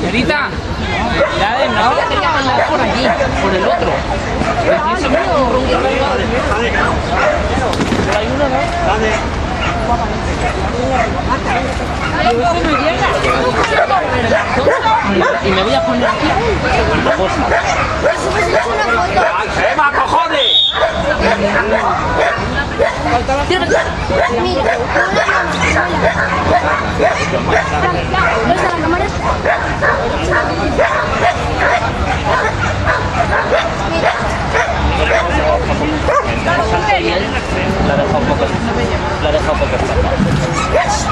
Señorita, cuidado, no quería andar por allí, por el otro. Hay uno, ¿no? Y me voy a poner aquí. ¡Ema, cojones! La deja un poco escapar.